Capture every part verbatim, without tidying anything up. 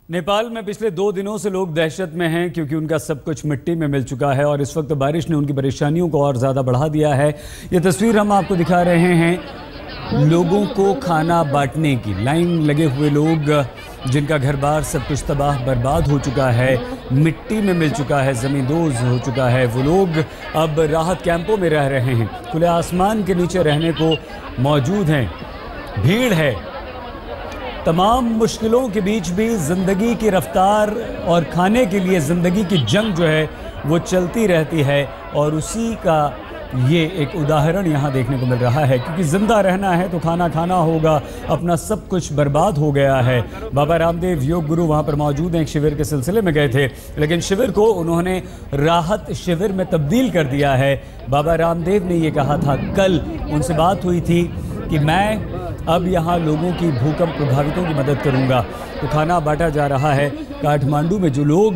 नेपाल में पिछले दो दिनों से लोग दहशत में हैं क्योंकि उनका सब कुछ मिट्टी में मिल चुका है और इस वक्त बारिश ने उनकी परेशानियों को और ज़्यादा बढ़ा दिया है। ये तस्वीर हम आपको दिखा रहे हैं लोगों को खाना बांटने की। लाइन लगे हुए लोग जिनका घर बार सब कुछ तबाह बर्बाद हो चुका है, मिट्टी में मिल चुका है, ज़मींदोज़ हो चुका है, वो लोग अब राहत कैंपों में रह रहे हैं, खुले आसमान के नीचे रहने को मौजूद हैं। भीड़ है। तमाम मुश्किलों के बीच भी ज़िंदगी की रफ्तार और खाने के लिए ज़िंदगी की जंग जो है वो चलती रहती है और उसी का ये एक उदाहरण यहाँ देखने को मिल रहा है। क्योंकि ज़िंदा रहना है तो खाना खाना होगा, अपना सब कुछ बर्बाद हो गया है। बाबा रामदेव योग गुरु वहाँ पर मौजूद हैं, एक शिविर के सिलसिले में गए थे, लेकिन शिविर को उन्होंने राहत शिविर में तब्दील कर दिया है। बाबा रामदेव ने ये कहा था, कल उनसे बात हुई थी कि मैं अब यहाँ लोगों की भूकंप प्रभावितों की मदद करूँगा। तो खाना बांटा जा रहा है। काठमांडू में जो लोग,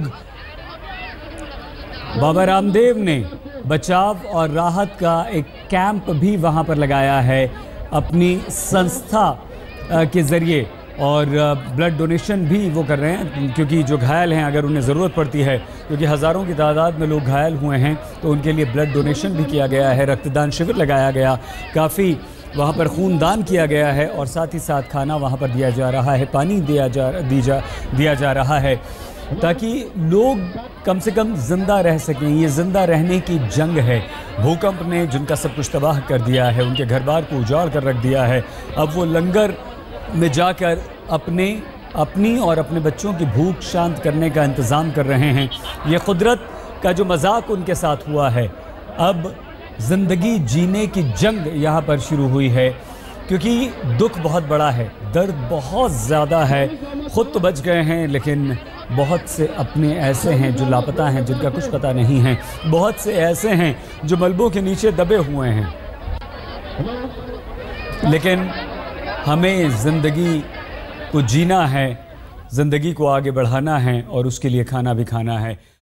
बाबा रामदेव ने बचाव और राहत का एक कैंप भी वहाँ पर लगाया है अपनी संस्था के ज़रिए, और ब्लड डोनेशन भी वो कर रहे हैं क्योंकि जो घायल हैं अगर उन्हें ज़रूरत पड़ती है, क्योंकि हज़ारों की तादाद में लोग घायल हुए हैं, तो उनके लिए ब्लड डोनेशन भी किया गया है। रक्तदान शिविर लगाया गया, काफ़ी वहाँ पर खून दान किया गया है और साथ ही साथ खाना वहाँ पर दिया जा रहा है, पानी दिया जा दी जा दिया जा रहा है ताकि लोग कम से कम ज़िंदा रह सकें। ये ज़िंदा रहने की जंग है। भूकंप ने जिनका सब कुछ तबाह कर दिया है, उनके घर बार को उजाड़ कर रख दिया है, अब वो लंगर में जाकर अपने अपनी और अपने बच्चों की भूख शांत करने का इंतज़ाम कर रहे हैं। ये कुदरत का जो मजाक उनके साथ हुआ है, अब ज़िंदगी जीने की जंग यहाँ पर शुरू हुई है क्योंकि दुख बहुत बड़ा है, दर्द बहुत ज़्यादा है। खुद तो बच गए हैं लेकिन बहुत से अपने ऐसे हैं जो लापता हैं, जिनका कुछ पता नहीं है। बहुत से ऐसे हैं जो मलबों के नीचे दबे हुए हैं। लेकिन हमें ज़िंदगी को जीना है, ज़िंदगी को आगे बढ़ाना है और उसके लिए खाना भी खाना है।